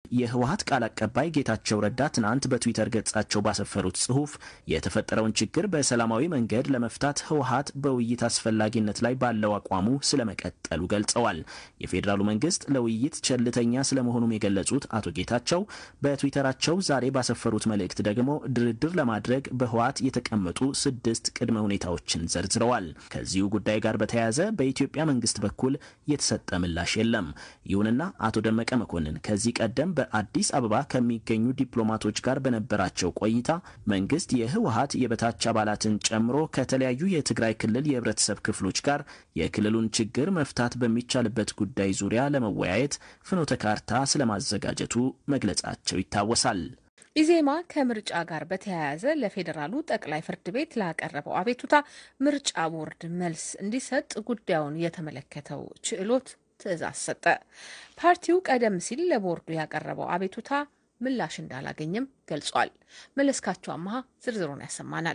የህወሓት ቃል አቀባይ ጌታቸው ረዳ ትናንት በትዊተር ገጻቸው ባሰፈሩት ጽሑፍ የተፈጠረውን ችግር በሰላማዊ መንገድ ለመፍታት ህወሓት በውይይት አስፈላጊነት ላይ ባለው አቋሙ ስለመቀጠሉ ገልጸዋል። የፌዴራሉ መንግስት ለውይይት ቸልተኛ ስለመሆኑም የገለጹት አቶ ጌታቸው በትዊተራቸው ዛሬ ባሰፈሩት መልእክት ደግሞ ድርድር ለማድረግ በህወሓት የተቀመጡ 6 ቅድመ ሁኔታዎችን ዘርዝረዋል። ከዚሁ ጉዳይ ጋር በተያያዘ በኢትዮጵያ መንግስት በኩል የተሰጠ ምላሽ የለም። ይሁንና አቶ ደመቀ መኮንን ከዚህ ቀደም በአዲስ አበባ ከሚገኙ ዲፕሎማቶች ጋር በነበራቸው ቆይታ መንግስት የህወሓት የበታች አባላትን ጨምሮ ከተለያዩ የትግራይ ክልል የህብረተሰብ ክፍሎች ጋር የክልሉን ችግር መፍታት በሚቻልበት ጉዳይ ዙሪያ ለመወያየት ፍኖተ ካርታ ስለማዘጋጀቱ መግለጻቸው ይታወሳል። ኢዜማ ከምርጫ ጋር በተያያዘ ለፌዴራሉ ጠቅላይ ፍርድ ቤት ላቀረበው አቤቱታ ምርጫ ቦርድ መልስ እንዲሰጥ ጉዳዩን የተመለከተው ችሎት ትዕዛዝ ሰጠ። ፓርቲው ቀደም ሲል ለቦርዱ ያቀረበው አቤቱታ ምላሽ እንዳላገኘም ገልጿል። መለስካቸው አማሃ ዝርዝሩን ያሰማናል።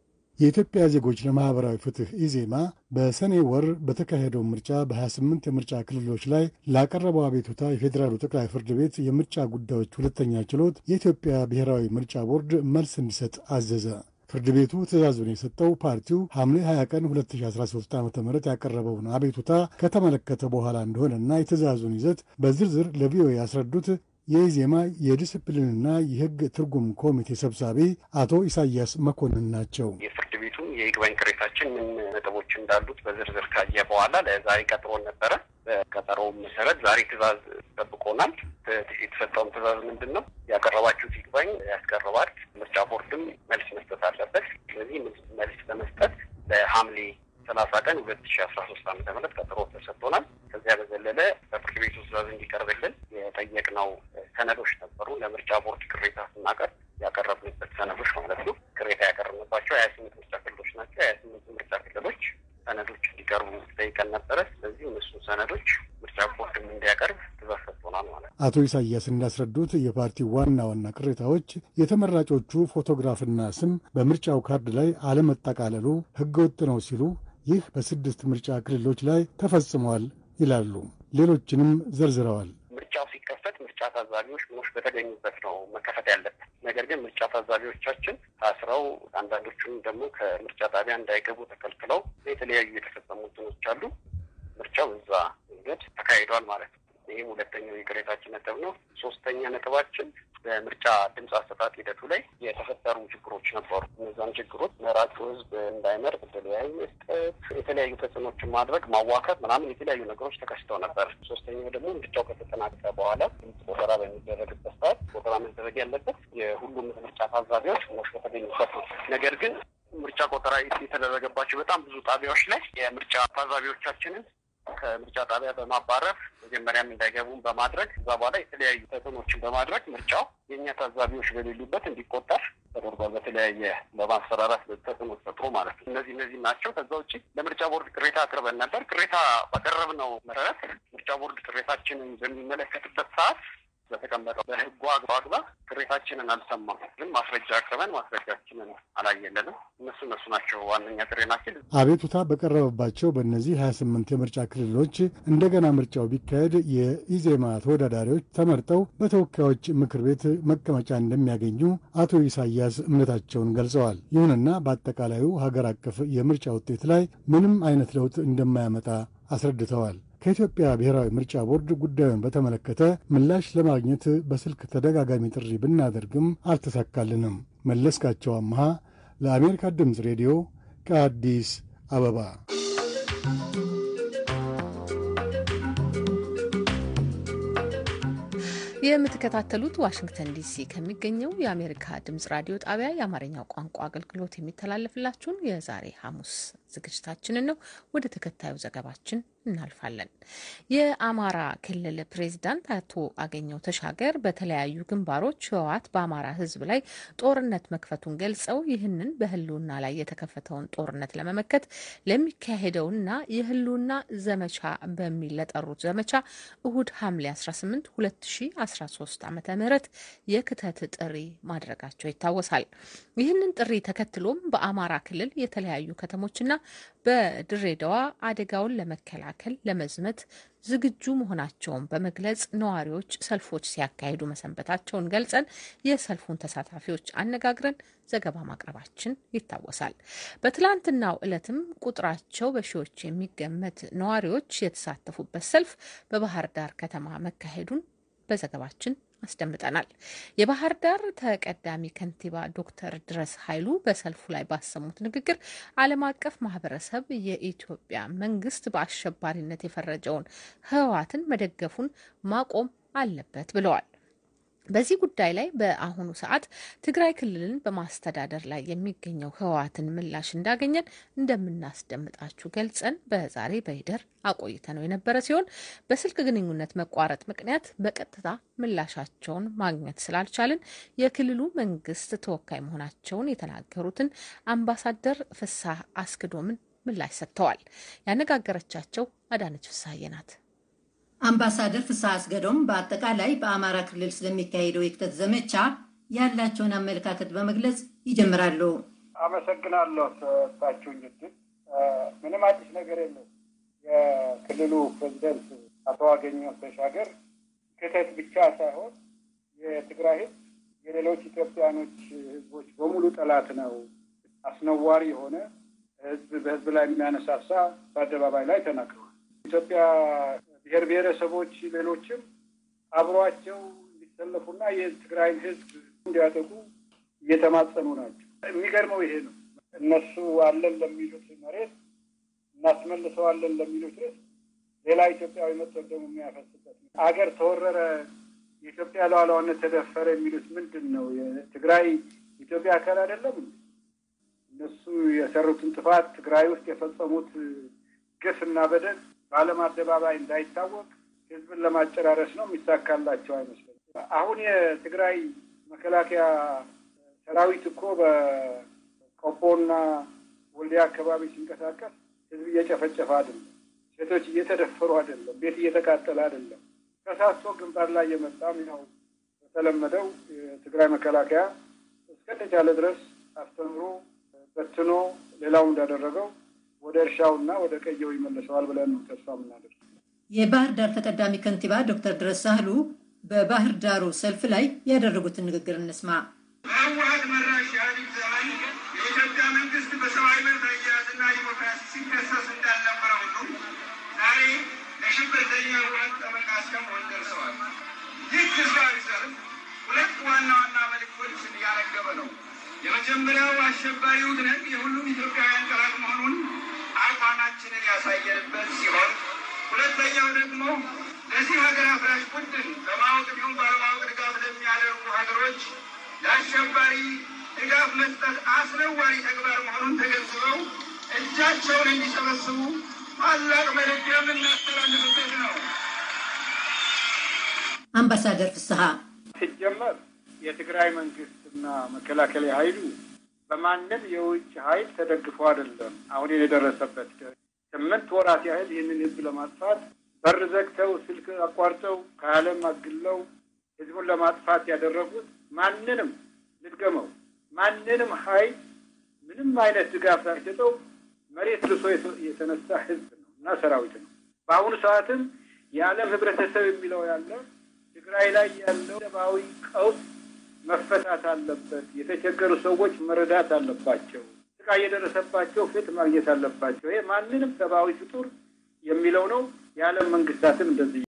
የኢትዮጵያ ዜጎች ለማህበራዊ ፍትህ ኢዜማ በሰኔ ወር በተካሄደው ምርጫ በ28 የምርጫ ክልሎች ላይ ላቀረበው አቤቱታ የፌዴራሉ ጠቅላይ ፍርድ ቤት የምርጫ ጉዳዮች ሁለተኛ ችሎት የኢትዮጵያ ብሔራዊ ምርጫ ቦርድ መልስ እንዲሰጥ አዘዘ። ፍርድ ቤቱ ትዕዛዙን የሰጠው ፓርቲው ሐምሌ 20 ቀን 2013 ዓ.ም ያቀረበውን አቤቱታ ከተመለከተ በኋላ እንደሆነና የትዕዛዙን ይዘት በዝርዝር ለቪኦኤ ያስረዱት የኢዜማ የዲስፕሊንና የሕግ ትርጉም ኮሚቴ ሰብሳቢ አቶ ኢሳያስ መኮንን ናቸው። የፍርድ ቤቱም የይግባኝ ቅሬታችን ምን ነጥቦች እንዳሉት በዝርዝር ካየ በኋላ ለዛሬ ቀጥሮን ነበረ። በቀጠሮው መሰረት ዛሬ ትዕዛዝ ጠብቆናል። የተሰጠውም ትዕዛዝ ምንድን ነው? ያቀረባችሁት ይግባኝ ያስቀርባል። ምርጫ ቦርድም መልስ መስጠት አለበት። ስለዚህ መልስ ለመስጠት ለሐምሌ 30 ቀን 2013 ዓ.ም ቀጠሮ ተሰጥቶናል። ከዚያ በዘለለ በፍርድ ቤቱ ትዕዛዝ እንዲቀርብልን የጠየቅነው ሰነዶች ነበሩ። ለምርጫ ቦርድ ቅሬታ ስናቀርብ ያቀረብንበት ሰነዶች ማለት ነው። ቅሬታ ያቀረብንባቸው 28 ምርጫ ክልሎች ናቸው። 28 ምርጫ ክልሎች ሰነዶች እንዲቀርቡ ጠይቀን ነበረ። ስለዚህ እነሱ ሰነዶች ምርጫ ቦርድም እንዲያቀርብ ትዕዛዝ ሰጥቶናል ማለት ነው። አቶ ኢሳያስ እንዳስረዱት የፓርቲው ዋና ዋና ቅሬታዎች የተመራጮቹ ፎቶግራፍና ስም በምርጫው ካርድ ላይ አለመጠቃለሉ ህገወጥ ነው ሲሉ ይህ በ6 ምርጫ ክልሎች ላይ ተፈጽሟል ይላሉ። ሌሎችንም ዘርዝረዋል። ምርጫው ሲከፈት ምርጫ ታዛቢዎች ምኖች በተገኙበት ነው መከፈት ያለበት። ነገር ግን ምርጫ ታዛቢዎቻችን ታስረው አንዳንዶቹም ደግሞ ከምርጫ ጣቢያ እንዳይገቡ ተከልክለው የተለያዩ የተፈጸሙ እንትኖች አሉ። ምርጫው እዛ መንገድ ተካሂዷል ማለት ነው። ይህም ሁለተኛው የቅሬታችን ነጥብ ነው። ሶስተኛ ነጥባችን በምርጫ ድምፅ አሰጣጥ ሂደቱ ላይ የተፈጠሩ ችግሮች ነበሩ። እነዛን ችግሮች መራጩ ህዝብ እንዳይመርጥ በተለያዩ መስጠት፣ የተለያዩ ተጽዕኖችን ማድረግ፣ ማዋከብ ምናምን የተለያዩ ነገሮች ተከስተው ነበር። ሶስተኛው ደግሞ ምርጫው ከተጠናቀቀ በኋላ ድምፅ ቆጠራ በሚደረግበት ሰዓት ቆጠራ መደረግ ያለበት የሁሉም ምርጫ ታዛቢዎች ሞሽ በተገኙበት ነው። ነገር ግን ምርጫ ቆጠራ የተደረገባቸው በጣም ብዙ ጣቢያዎች ላይ የምርጫ ታዛቢዎቻችንን ከምርጫ ጣቢያ በማባረር መጀመሪያም እንዳይገቡም በማድረግ እዛ በኋላ የተለያዩ ተጽዕኖችን በማድረግ ምርጫው የእኛ ታዛቢዎች በሌሉበት እንዲቆጠር ተደርጓል። በተለያየ በማስፈራራት ተጽዕኖ ፈጥሮ ማለት ነው። እነዚህ ናቸው። ከዛ ውጭ ለምርጫ ቦርድ ቅሬታ አቅርበን ነበር። ቅሬታ ባቀረብነው መሰረት ምርጫ ቦርድ ቅሬታችንን በሚመለከትበት ሰዓት በተቀመጠው በህጉ አግባብ ቅሬታችንን አልሰማም። ግን ማስረጃ አቅርበን ማስረጃችንን አላየለንም። እነሱ ናቸው ዋነኛ ቅሬናችን። አቤቱታ በቀረበባቸው በእነዚህ 28 የምርጫ ክልሎች እንደገና ምርጫው ቢካሄድ የኢዜማ ተወዳዳሪዎች ተመርጠው በተወካዮች ምክር ቤት መቀመጫ እንደሚያገኙ አቶ ኢሳያስ እምነታቸውን ገልጸዋል። ይሁንና በአጠቃላዩ ሀገር አቀፍ የምርጫ ውጤት ላይ ምንም አይነት ለውጥ እንደማያመጣ አስረድተዋል። ከኢትዮጵያ ብሔራዊ ምርጫ ቦርድ ጉዳዩን በተመለከተ ምላሽ ለማግኘት በስልክ ተደጋጋሚ ጥሪ ብናደርግም አልተሳካልንም። መለስካቸው አማሃ ለአሜሪካ ድምፅ ሬዲዮ ከአዲስ አበባ። የምትከታተሉት ዋሽንግተን ዲሲ ከሚገኘው የአሜሪካ ድምጽ ራዲዮ ጣቢያ የአማርኛው ቋንቋ አገልግሎት የሚተላለፍላችሁን የዛሬ ሐሙስ ዝግጅታችንን ነው። ወደ ተከታዩ ዘገባችን እናልፋለን። የአማራ ክልል ፕሬዝዳንት አቶ አገኘው ተሻገር በተለያዩ ግንባሮች ህወሓት በአማራ ህዝብ ላይ ጦርነት መክፈቱን ገልጸው ይህንን በህልውና ላይ የተከፈተውን ጦርነት ለመመከት ለሚካሄደውና የህልውና ዘመቻ በሚል ለጠሩት ዘመቻ እሁድ ሐምሌ 18 2013 ዓ.ም የክተት ጥሪ ማድረጋቸው ይታወሳል። ይህንን ጥሪ ተከትሎም በአማራ ክልል የተለያዩ ከተሞችና በድሬዳዋ አደጋውን ለመከላከል ለመዝመት ዝግጁ መሆናቸውን በመግለጽ ነዋሪዎች ሰልፎች ሲያካሂዱ መሰንበታቸውን ገልጸን የሰልፉን ተሳታፊዎች አነጋግረን ዘገባ ማቅረባችን ይታወሳል። በትላንትናው ዕለትም ቁጥራቸው በሺዎች የሚገመት ነዋሪዎች የተሳተፉበት ሰልፍ በባህር ዳር ከተማ መካሄዱን በዘገባችን አስደምጠናል። የባህር ዳር ተቀዳሚ ከንቲባ ዶክተር ድረስ ኃይሉ በሰልፉ ላይ ባሰሙት ንግግር ዓለም አቀፍ ማህበረሰብ የኢትዮጵያ መንግስት በአሸባሪነት የፈረጀውን ህወሓትን መደገፉን ማቆም አለበት ብለዋል። በዚህ ጉዳይ ላይ በአሁኑ ሰዓት ትግራይ ክልልን በማስተዳደር ላይ የሚገኘው ህወሓትን ምላሽ እንዳገኘን እንደምናስደምጣችሁ ገልጸን በዛሬ በይደር አቆይተነው የነበረ ሲሆን በስልክ ግንኙነት መቋረጥ ምክንያት በቀጥታ ምላሻቸውን ማግኘት ስላልቻልን የክልሉ መንግስት ተወካይ መሆናቸውን የተናገሩትን አምባሳደር ፍስሐ አስገዶምን ምላሽ ሰጥተዋል። ያነጋገረቻቸው አዳነች ፍስሐዬ ናት። አምባሳደር ፍስሐ አስገዶም በአጠቃላይ በአማራ ክልል ስለሚካሄደው የክተት ዘመቻ ያላቸውን አመለካከት በመግለጽ ይጀምራሉ። አመሰግናለሁ። ታችሁኝ ምንም አዲስ ነገር የለም። የክልሉ ፕሬዝዳንት አቶ አገኘሁ ተሻገር ክተት ብቻ ሳይሆን የትግራይ ህዝብ የሌሎች ኢትዮጵያኖች ህዝቦች በሙሉ ጠላት ነው፣ አስነዋሪ የሆነ ህዝብ በህዝብ ላይ የሚያነሳሳ በአደባባይ ላይ ተናግረዋል። ኢትዮጵያ ብሔር ብሔረሰቦች ሌሎችም አብሯቸው እንዲሰለፉና የትግራይን ህዝብ እንዲያጠቁ እየተማጸኑ ናቸው። የሚገርመው ይሄ ነው። እነሱ አለን ለሚሉት መሬት እናስመልሰዋለን ለሚሉት ህዝብ ሌላ ኢትዮጵያዊ መጥቶ ደግሞ የሚያፈስበት አገር ተወረረ፣ የኢትዮጵያ ሉዓላዊነት ተደፈረ የሚሉት ምንድን ነው? የትግራይ ኢትዮጵያ አካል አይደለም? እነሱ የሰሩትን ጥፋት ትግራይ ውስጥ የፈጸሙት ግፍና በደል በዓለም አደባባይ እንዳይታወቅ ህዝብን ለማጨራረስ ነው። የሚሳካላቸው አይመስልም። አሁን የትግራይ መከላከያ ሰራዊት እኮ በቆቦና ወልዲያ አካባቢ ሲንቀሳቀስ ህዝብ እየጨፈጨፈ አይደለም፣ ሴቶች እየተደፈሩ አይደለም፣ ቤት እየተቃጠለ አይደለም። ከሳሶ ግንባር ላይ የመጣም ያው በተለመደው የትግራይ መከላከያ እስከተቻለ ድረስ አስተምሮ በትኖ ሌላው እንዳደረገው ወደ እርሻውና ወደ ቀየው ይመለሰዋል ብለን ነው ተስፋ የምናደርገው። የባህር ዳር ተቀዳሚ ከንቲባ ዶክተር ድረስ ሳህሉ በባህር ዳሩ ሰልፍ ላይ ያደረጉትን ንግግር እንስማ። በህወሓት መራሽ ኢህአዴግ ዘመን የኢትዮጵያ መንግስት በሰብአዊ መብት አያያዝና ዲሞክራሲ ሲከሰስ እንዳልነበረ ሁሉ ዛሬ ለሽብርተኛ ህወሓት ጠበቃ እስከመሆን ደርሰዋል። ይህ ህዝባዊ ሰልፍ ሁለት ዋና ዋና መልዕክቶችን እያነገበ ነው። የመጀመሪያው አሸባሪው ድነን የሁሉም ኢትዮጵያውያን ጠላት መሆኑን አቋማችንን ያሳየንበት ሲሆን፣ ሁለተኛው ደግሞ ለዚህ ሀገር አፍራሽ ቡድን በማወቅ ቢሆን ባለማወቅ ድጋፍ ለሚያደርጉ ሀገሮች ለአሸባሪ ድጋፍ መስጠት አስነዋሪ ተግባር መሆኑን ተገንዝበው እጃቸውን እንዲሰበስቡ ታላቅ መልዕክት የምናስተላልፍበት ነው። አምባሳደር ፍስሐ ሲጀመር የትግራይ መንግስትና መከላከያ ኃይሉ በማንም የውጭ ኃይል ተደግፎ አይደለም። አሁን የደረሰበት 8 ወራት ያህል ይህንን ህዝብ ለማጥፋት በር ዘግተው ስልክ አቋርጠው ከዓለም አግለው ህዝቡን ለማጥፋት ያደረጉት ማንንም ልድገመው ማንንም ኃይል ምንም አይነት ድጋፍ ሳይሰጠው መሬት ልሶ የተነሳ ህዝብ ነው እና ሰራዊት ነው። በአሁኑ ሰዓትም የዓለም ህብረተሰብ የሚለው ያለ ትግራይ ላይ ያለው ሰብአዊ ቀውስ መፈታት አለበት። የተቸገሩ ሰዎች መረዳት አለባቸው። ስቃይ የደረሰባቸው ፍትህ ማግኘት አለባቸው። ይሄ ማንንም ሰብአዊ ፍጡር የሚለው ነው። የዓለም መንግስታትም እንደዚህ